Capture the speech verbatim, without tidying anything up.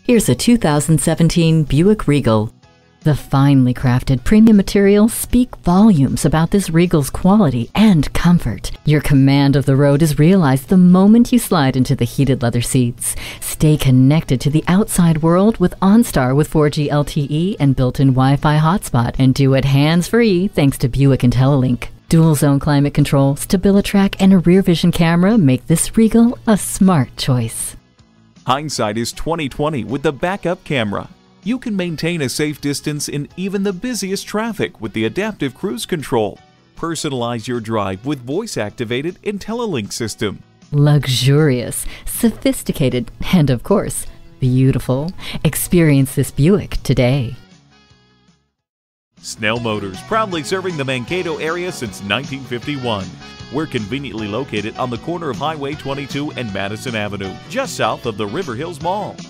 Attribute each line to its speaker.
Speaker 1: Here's a two thousand seventeen Buick Regal. The finely crafted premium materials speak volumes about this Regal's quality and comfort. Your command of the road is realized the moment you slide into the heated leather seats. Stay connected to the outside world with OnStar with four G L T E and built-in Wi-Fi hotspot, and do it hands-free thanks to Buick IntelliLink. Dual zone climate control, StabiliTrak, and a rear vision camera make this Regal a smart choice.
Speaker 2: Hindsight is twenty twenty with the backup camera. You can maintain a safe distance in even the busiest traffic with the adaptive cruise control. Personalize your drive with voice-activated IntelliLink system.
Speaker 1: Luxurious, sophisticated, and of course, beautiful. Experience this Buick today.
Speaker 2: Snell Motors, proudly serving the Mankato area since nineteen fifty-one. We're conveniently located on the corner of Highway twenty-two and Madison Avenue, just south of the River Hills Mall.